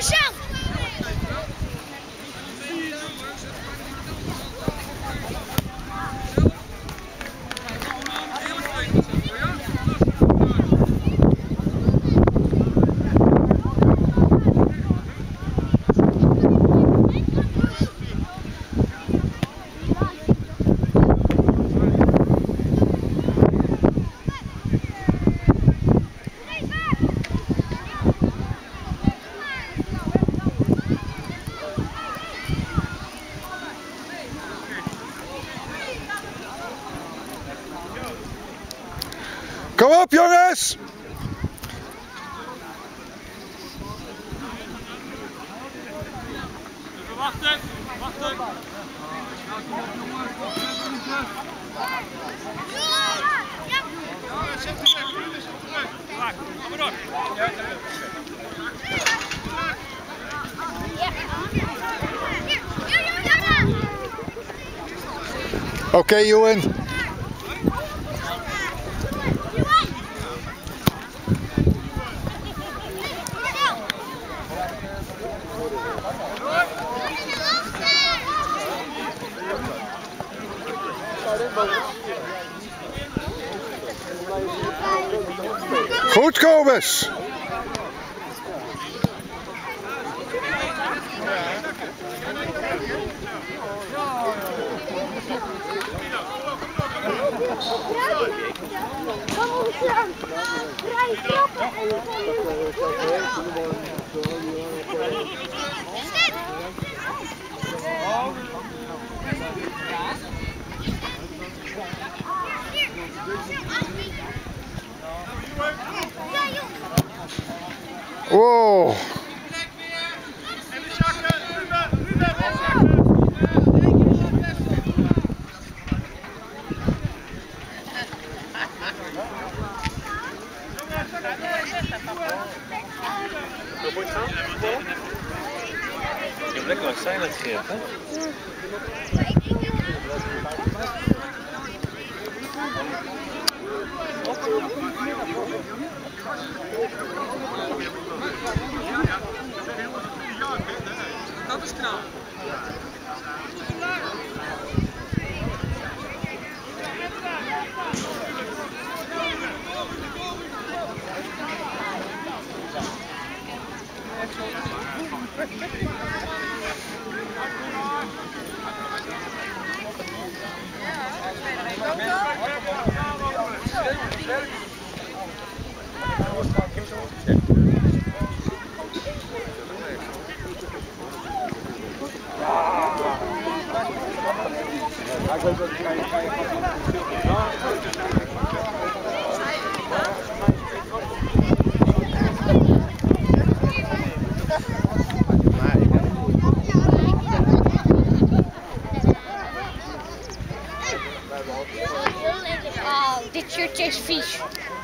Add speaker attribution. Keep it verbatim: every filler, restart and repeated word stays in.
Speaker 1: Marcel!
Speaker 2: Kom op jongens!
Speaker 3: Wachten, wachten. Ja, zet terug, zet terug. Kom maar door.
Speaker 2: Oké okay, Johan. Goed Kobus! Wow.
Speaker 4: Je hebt lekker wat zijn het geeft, hè?
Speaker 3: Dat is knap.
Speaker 1: Oh, dit shirtje is vies.